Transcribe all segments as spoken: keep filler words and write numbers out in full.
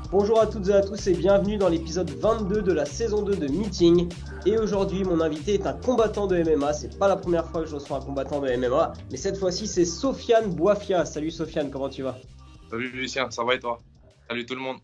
Bonjour à toutes et à tous et bienvenue dans l'épisode vingt-deux de la saison deux de Meeting. Et aujourd'hui, mon invité est un combattant de M M A. C'est pas la première fois que je reçois un combattant de M M A, mais cette fois-ci, c'est Sofiane Boifia. Salut Sofiane, comment tu vas? Salut Lucien, ça va et toi? Salut tout le monde.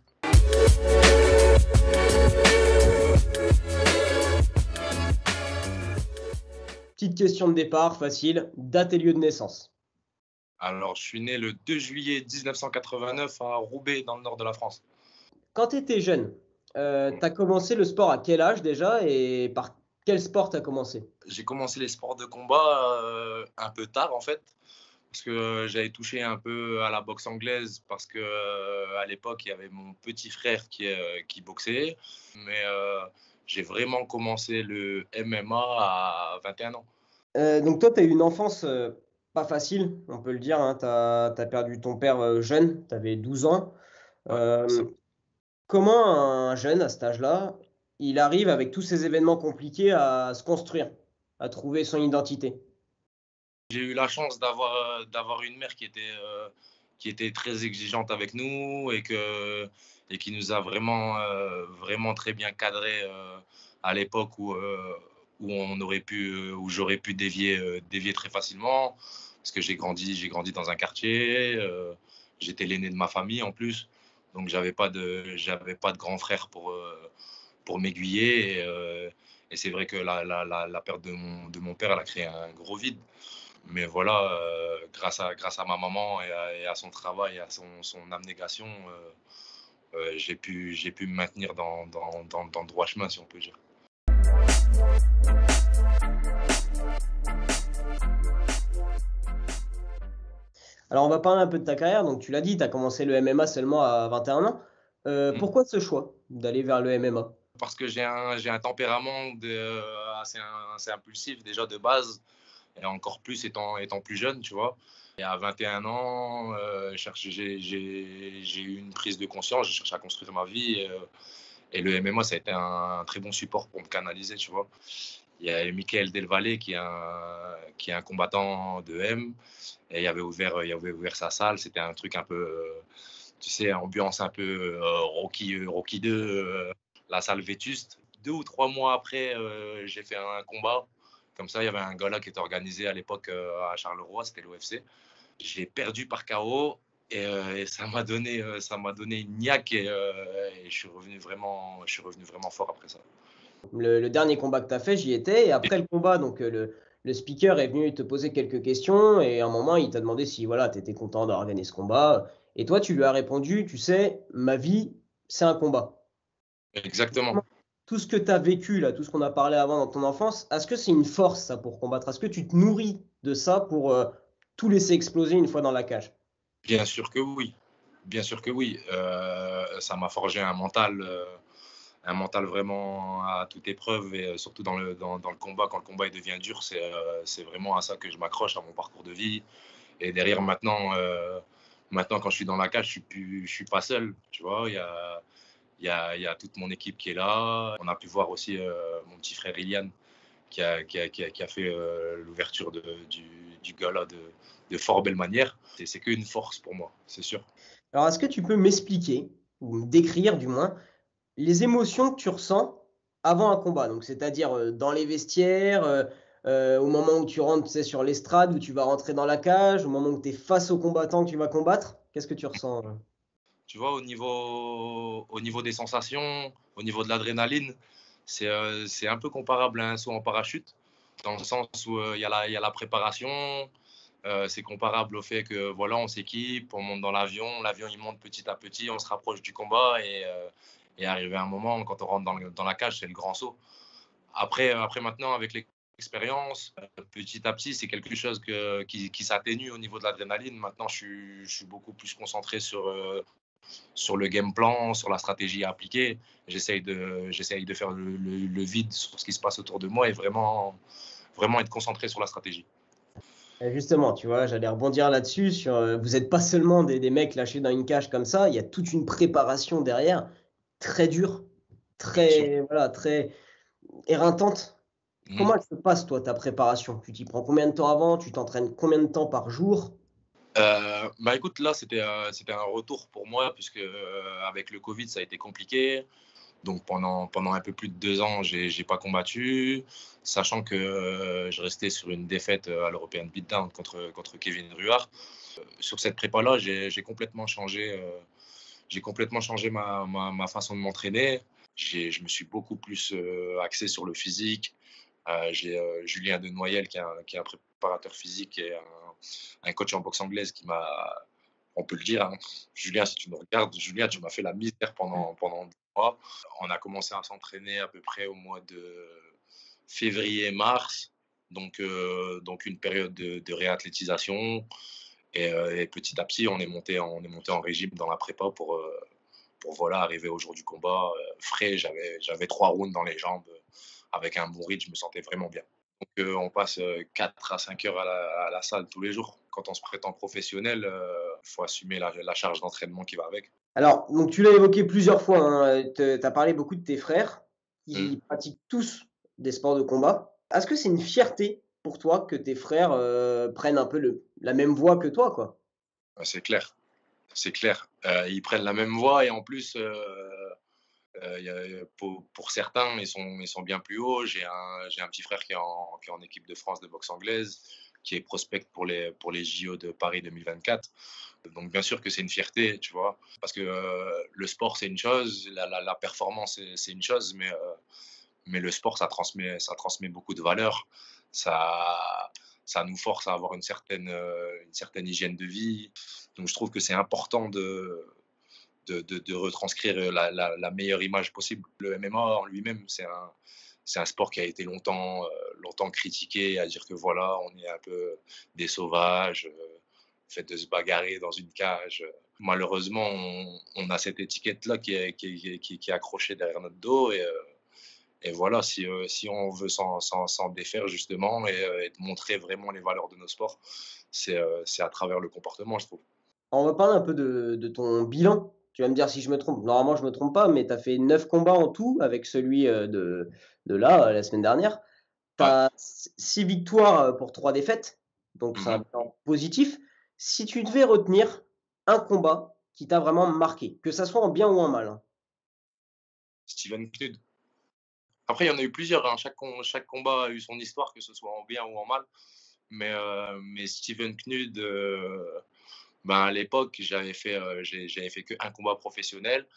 Petite question de départ, facile. Date et lieu de naissance. Alors, je suis né le deux juillet mille neuf cent quatre-vingt-neuf à Roubaix, dans le nord de la France. Quand tu étais jeune, euh, tu as commencé le sport à quel âge déjà et par quel sport tu as commencé? J'ai commencé les sports de combat euh, un peu tard en fait, parce que euh, j'avais touché un peu à la boxe anglaise, parce que euh, à l'époque il y avait mon petit frère qui, euh, qui boxait, mais euh, j'ai vraiment commencé le M M A à vingt et un ans. Euh, donc toi, tu as eu une enfance euh, pas facile, on peut le dire. Hein. Tu as perdu ton père euh, jeune, tu avais douze ans. Ouais, Euh, ça- Comment un jeune à cet âge-là, il arrive avec tous ces événements compliqués à se construire, à trouver son identité? J'ai eu la chance d'avoir euh, d'avoir une mère qui était euh, qui était très exigeante avec nous et que et qui nous a vraiment euh, vraiment très bien cadré euh, à l'époque où euh, où on aurait pu euh, où j'aurais pu dévier euh, dévier très facilement, parce que j'ai grandi j'ai grandi dans un quartier, euh, j'étais l'aîné de ma famille en plus, donc j'avais pas de j'avais pas de grand frère pour euh, pour m'aiguiller, et, euh, et c'est vrai que la, la, la, la perte de mon, de mon père, elle a créé un gros vide. Mais voilà, euh, grâce, à, grâce à ma maman et à, et à son travail et à son, son abnégation, euh, euh, j'ai pu, j'ai pu me maintenir dans, dans, dans, dans le droit chemin, si on peut dire. Alors, on va parler un peu de ta carrière. Donc, tu l'as dit, tu as commencé le M M A seulement à vingt et un ans. Euh, Mm. pourquoi ce choix d'aller vers le M M A? Parce que j'ai un, j'ai un tempérament de, euh, assez, assez impulsif déjà de base, et encore plus étant, étant plus jeune, tu vois. Et à vingt et un ans, euh, j'ai, j'ai, j'ai eu une prise de conscience, j'ai cherché à construire ma vie. Et, euh, et le M M A, ça a été un, un très bon support pour me canaliser, tu vois. Il y a Michael Delvalle qui est un, qui est un combattant de M, et il avait ouvert, il avait ouvert sa salle. C'était un truc un peu, euh, tu sais, ambiance un peu euh, Rocky, Rocky deux, euh, la salle vétuste. Deux ou trois mois après, euh, j'ai fait un combat. Comme ça, il y avait un gala qui était organisé à l'époque euh, à Charleroi, c'était l'O F C. J'ai perdu par K O, et, euh, et ça m'a donné, euh, ça m'a donné une niaque, et, euh, et je suis revenu vraiment, je suis revenu vraiment fort après ça. Le, le dernier combat que tu as fait, j'y étais. Et après le combat, donc, euh, le, le speaker est venu te poser quelques questions. Et à un moment, il t'a demandé si voilà, tu étais content d'avoir gagné ce combat. Et toi, tu lui as répondu, tu sais, ma vie, c'est un combat. Exactement. Tout ce que tu as vécu, là, tout ce qu'on a parlé avant dans ton enfance, est-ce que c'est une force, ça, pour combattre? Est-ce que tu te nourris de ça pour euh, tout laisser exploser une fois dans la cage? Bien sûr que oui. Bien sûr que oui. Euh, ça m'a forgé un mental, euh, un mental vraiment à toute épreuve, et euh, surtout dans le, dans, dans le combat. Quand le combat il devient dur, c'est euh, c'est vraiment à ça que je m'accroche, à mon parcours de vie. Et derrière, maintenant, euh, maintenant quand je suis dans la cage, je suis plus, je suis pas seul. Tu vois, il y a, il y a, il y a toute mon équipe qui est là. On a pu voir aussi euh, mon petit frère Ilian qui a, qui a, qui a, qui a fait euh, l'ouverture de, du, du gala de, de fort belle manière. C'est, c'est qu'une force pour moi, c'est sûr. Alors, est-ce que tu peux m'expliquer, ou me décrire du moins, les émotions que tu ressens avant un combat? Donc, c'est-à-dire euh, dans les vestiaires, euh, euh, au moment où tu rentres, tu sais, sur l'estrade, où tu vas rentrer dans la cage, au moment où tu es face au combattant que tu vas combattre. Qu'est-ce que tu ressens? euh Tu vois, au niveau, au niveau des sensations, au niveau de l'adrénaline, c'est euh, c'est un peu comparable à un saut en parachute, dans le sens où euh, il y a la, il y a la préparation. Euh, c'est comparable au fait que voilà, on s'équipe, on monte dans l'avion, l'avion il monte petit à petit, on se rapproche du combat, et, euh, et arrivé à un moment, quand on rentre dans, le- dans la cage, c'est le grand saut. Après, euh, après maintenant, avec l'expérience, euh, petit à petit, c'est quelque chose que, qui, qui s'atténue au niveau de l'adrénaline. Maintenant, je suis, je suis beaucoup plus concentré sur, euh, sur le game plan, sur la stratégie à appliquer. J'essaye de, j'essaye de faire le, le, le vide sur ce qui se passe autour de moi, et vraiment, vraiment être concentré sur la stratégie. Et justement, tu vois, j'allais rebondir là-dessus. Sur, euh, vous n'êtes pas seulement des, des mecs lâchés dans une cage comme ça, il y a toute une préparation derrière, très dure, Bien sûr. très, voilà, très éreintante. Mmh. Comment elle se passe, toi, ta préparation? Tu t'y prends combien de temps avant? Tu t'entraînes combien de temps par jour? Euh, bah écoute, là, c'était euh, c'était un retour pour moi, puisque euh, avec le Covid, ça a été compliqué. Donc pendant, pendant un peu plus de deux ans, j'ai j'ai pas combattu, sachant que euh, je restais sur une défaite euh, à l'European Beatdown contre, contre Kevin Ruard. Euh, sur cette prépa-là, j'ai j'ai complètement changé, euh, j'ai complètement changé ma, ma, ma façon de m'entraîner. J'ai- Je me suis beaucoup plus euh, axé sur le physique. Euh, j'ai euh, Julien Denoyel, qui est, un, qui est un préparateur physique et un, un coach en boxe anglaise qui m'a, on peut le dire, hein. Julien, si tu nous regardes, Julien, tu m'as fait la misère pendant, pendant deux mois. On a commencé à s'entraîner à peu près au mois de février-mars, donc, euh, donc une période de, de réathlétisation. Et, euh, et petit à petit, on est monté, en- on est monté en régime dans la prépa pour, euh, pour voilà, arriver au jour du combat euh, frais. J'avais, j'avais trois rounds dans les jambes. Avec un bon rythme, je me sentais vraiment bien. Donc, euh, on passe euh, quatre à cinq heures à la, à la salle tous les jours. Quand on se prétend professionnel, il euh, faut assumer la, la charge d'entraînement qui va avec. Alors, donc tu l'as évoqué plusieurs fois, hein, tu as parlé beaucoup de tes frères Mmh. qui pratiquent tous des sports de combat. Est-ce que c'est une fierté pour toi que tes frères euh, prennent un peu le, la même voie que toi, quoi? C'est clair, c'est clair. Euh, ils prennent la même voie et en plus, euh, euh, y a, pour, pour, certains, ils sont, ils sont bien plus hauts. J'ai un, j'ai un petit frère qui est, en, qui est en équipe de France de boxe anglaise, qui est prospect pour les, pour les J O de Paris deux mille vingt-quatre. Donc bien sûr que c'est une fierté, tu vois, parce que euh, le sport c'est une chose, la, la, la performance c'est une chose, mais, euh, mais le sport ça transmet, ça transmet beaucoup de valeurs, ça, ça nous force à avoir une certaine, euh, une certaine hygiène de vie. Donc je trouve que c'est important de, de, de, de retranscrire la, la, la, meilleure image possible. Le M M A en lui-même, c'est un, c'est un sport qui a été longtemps, euh, longtemps critiqué, à dire que voilà, on est un peu des sauvages, euh, fait de se bagarrer dans une cage. Malheureusement, on, on a cette étiquette-là qui est, qui, est, qui, qui est accrochée derrière notre dos. Et, euh, et voilà, si, euh, si on veut s'en, s'en, s'en défaire justement et, euh, et montrer vraiment les valeurs de nos sports, c'est, euh, c'est à travers le comportement, je trouve. On va parler un peu de, de ton bilan. Tu vas me dire si je me trompe. Normalement, je ne me trompe pas, mais tu as fait neuf combats en tout avec celui euh, de, de là, euh, la semaine dernière. Tu Ouais. as six victoires euh, pour trois défaites. Donc, c'est un Mm-hmm. bilan positif. Si tu devais retenir un combat qui t'a vraiment marqué, que ça soit en bien ou en mal, hein. Steven Knud. Après, il y en a eu plusieurs. Hein. Chaque, chaque combat a eu son histoire, que ce soit en bien ou en mal. Mais, euh, mais Steven Knud, euh, ben à l'époque, j'avais fait, euh, j'avais fait qu'un combat professionnel.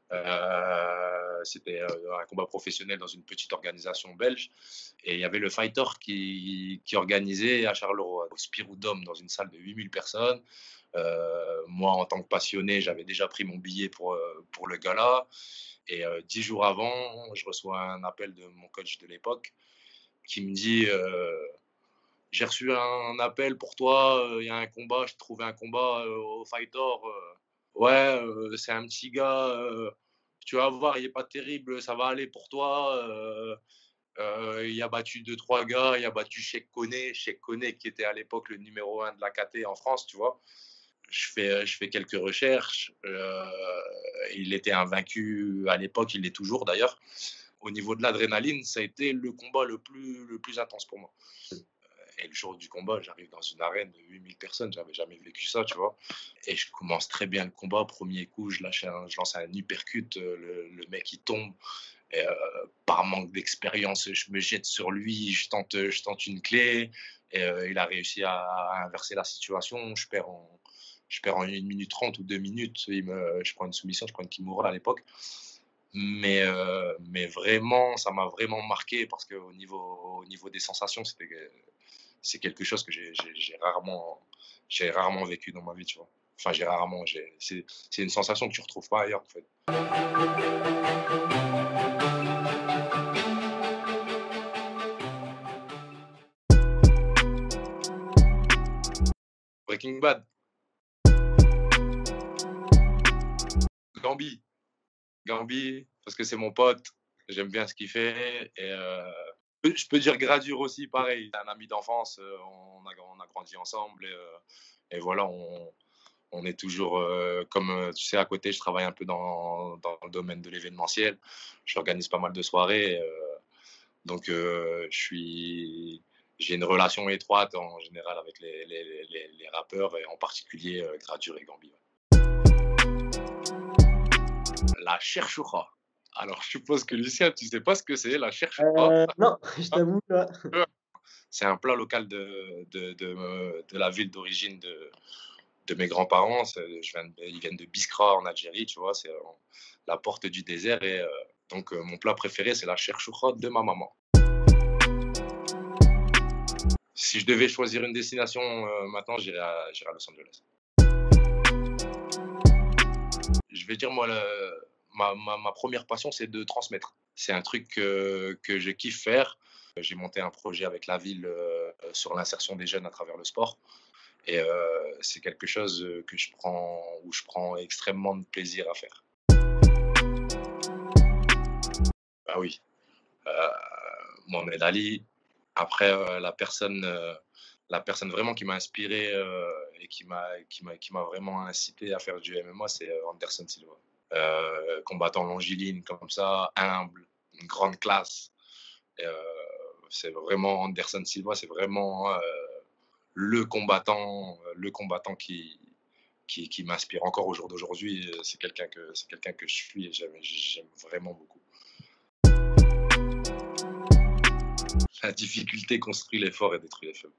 Euh, C'était euh, un combat professionnel dans une petite organisation belge. Et il y avait le Fighter qui, qui organisait à Charleroi, au Spirou Dome, dans une salle de huit mille personnes. Euh, moi, en tant que passionné, j'avais déjà pris mon billet pour, euh, pour le gala. Et euh, dix jours avant, je reçois un appel de mon coach de l'époque qui me dit euh, j'ai reçu un appel pour toi, il euh, y a un combat, je t'ai trouvé un combat euh, au Fighter. Euh, ouais, euh, c'est un petit gars, euh, tu vas voir, il n'est pas terrible, ça va aller pour toi. Euh, euh, il a battu deux, trois gars, il a battu Cheikh Koné, Cheikh Koné qui était à l'époque le numéro un de la K T en France, tu vois. Je fais, je fais quelques recherches. Euh, il était invaincu à l'époque, il l'est toujours d'ailleurs. Au niveau de l'adrénaline, ça a été le combat le plus, le plus intense pour moi. Et le jour du combat, j'arrive dans une arène de huit mille personnes, j'avais jamais vécu ça, tu vois. Et je commence très bien le combat. Premier coup, je, lâche un, je lance un uppercut, le, le mec il tombe. Et, euh, par manque d'expérience, je me jette sur lui, je tente, je tente une clé. Et euh, il a réussi à, à inverser la situation. Je perds en, je perds en une minute trente ou deux minutes. Il me, je prends une soumission, je prends une Kimura à l'époque. Mais, euh, mais vraiment, ça m'a vraiment marqué parce qu'au niveau, au niveau des sensations, c'était, c'est quelque chose que j'ai, j'ai, j'ai, rarement, j'ai rarement vécu dans ma vie, tu vois. Enfin, j'ai rarement, j'ai, c'est, c'est une sensation que tu ne retrouves pas ailleurs, en fait. Breaking Bad. Gambi. Gambi, parce que c'est mon pote, j'aime bien ce qu'il fait. Et euh, je peux dire Gradure aussi, pareil. C'est un ami d'enfance, on a, on a grandi ensemble. Et, euh, et voilà, on, on est toujours, euh, comme tu sais, à côté, je travaille un peu dans, dans le domaine de l'événementiel. J'organise pas mal de soirées. Euh, donc, euh, je suis j'ai une relation étroite en général avec les, les, les, les rappeurs, et en particulier euh, Gradure et Gambi. La cherchera. Alors, je suppose que Lucien, tu sais pas ce que c'est, la cherchera. Euh, non, je t'avoue, là. C'est un plat local de, de, de, de la ville d'origine de, de mes grands-parents. Je viens de, ils viennent de Biskra en Algérie, tu vois, c'est la porte du désert. Et euh, donc, euh, mon plat préféré, c'est la cherchoucha de ma maman. Si je devais choisir une destination euh, maintenant, j'irais à, j'irais à Los Angeles. Je vais dire, moi, le, ma, ma, ma première passion, c'est de transmettre. C'est un truc euh, que je kiffe faire. J'ai monté un projet avec la ville euh, sur l'insertion des jeunes à travers le sport. Et euh, c'est quelque chose que je prends, où je prends extrêmement de plaisir à faire. Bah oui, euh, Mohamed Ali. Après, euh, la personne, euh, la personne vraiment qui m'a inspiré euh, et qui m'a, qui m'a, qui m'a vraiment incité à faire du M M A, c'est Anderson Silva. Euh, combattant longiligne comme ça, humble, une grande classe. Et, euh, c'est vraiment Anderson Silva, c'est vraiment euh, le combattant, le combattant qui, qui, qui m'inspire encore au jour d'aujourd'hui. C'est quelqu'un que, c'est quelqu'un que je suis et j'aime, j'aime vraiment beaucoup. La difficulté construit l'effort et détruit les faibles.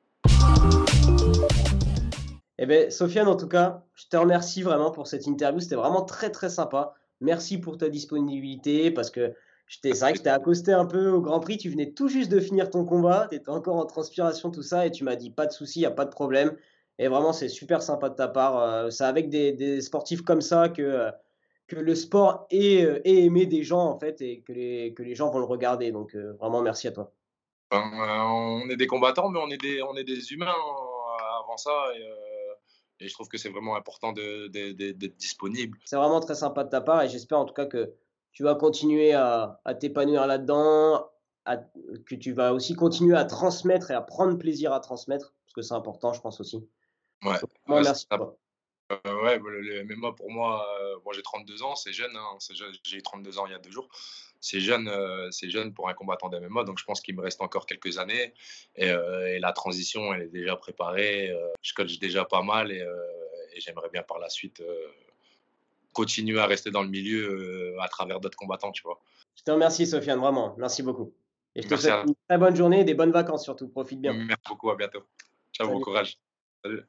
Eh bien, Sofiane, en tout cas, je te remercie vraiment pour cette interview. C'était vraiment très, très sympa. Merci pour ta disponibilité parce que c'est vrai que je t'ai accosté un peu au Grand Prix. Tu venais tout juste de finir ton combat. Tu étais encore en transpiration, tout ça. Et tu m'as dit pas de souci, il n'y a pas de problème. Et vraiment, c'est super sympa de ta part. C'est avec des, des sportifs comme ça que, que le sport est, est aimé des gens, en fait, et que les, que les gens vont le regarder. Donc, vraiment, merci à toi. Ben, on est des combattants, mais on est des, on est des humains avant ça. Et, euh, et je trouve que c'est vraiment important de, de, de, d'être disponible. C'est vraiment très sympa de ta part et j'espère en tout cas que tu vas continuer à, à t'épanouir là-dedans, à, que tu vas aussi continuer à transmettre et à prendre plaisir à transmettre, parce que c'est important, je pense aussi. Ouais. Donc, moi, ouais, merci. Euh, ouais, le M M A pour moi, euh, moi j'ai trente-deux ans, c'est jeune, hein, c'est jeune, j'ai eu trente-deux ans il y a deux jours. C'est jeune, euh, c'est jeune pour un combattant de M M A, donc je pense qu'il me reste encore quelques années. Et, euh, et la transition, elle est déjà préparée. Euh, je coach déjà pas mal et, euh, et j'aimerais bien par la suite euh, continuer à rester dans le milieu euh, à travers d'autres combattants, tu vois. Je te remercie, Sofiane, vraiment. Merci beaucoup. Et je te Merci souhaite à... une très bonne journée et des bonnes vacances surtout. Profite bien. Merci beaucoup, à bientôt. Ciao, Salut. bon courage. Salut.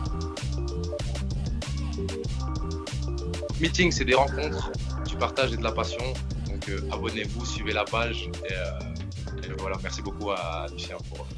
Meeting, c'est des rencontres, du partage et de la passion. Donc euh, abonnez-vous, suivez la page. Et, euh, et voilà, merci beaucoup à Lucien pour